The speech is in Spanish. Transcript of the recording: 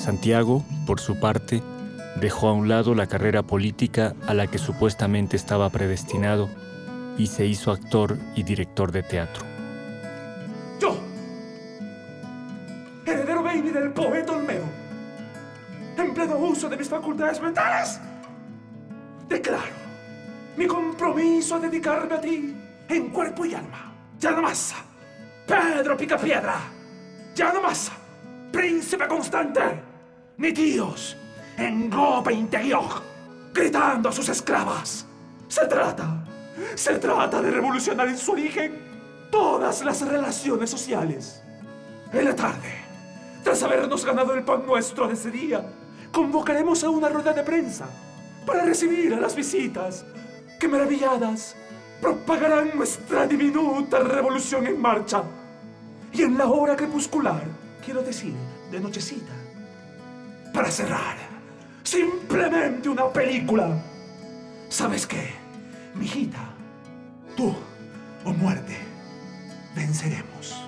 Santiago, por su parte, dejó a un lado la carrera política a la que supuestamente estaba predestinado y se hizo actor y director de teatro. Yo, heredero baby del poeta Olmedo, en pleno uso de mis facultades mentales, declaro mi compromiso a dedicarme a ti en cuerpo y alma. Ya no más, Pedro Picapiedra. Ya no más, Príncipe Constante. Ni tíos en Gope Interior gritando a sus esclavas. Se trata de revolucionar en su origen todas las relaciones sociales. En la tarde, tras habernos ganado el pan nuestro de ese día, convocaremos a una rueda de prensa para recibir a las visitas que maravilladas propagarán nuestra diminuta revolución en marcha. Y en la hora crepuscular, quiero decir, de nochecita, para cerrar simplemente una película. ¿Sabes qué, mijita? Tú o muerte, venceremos.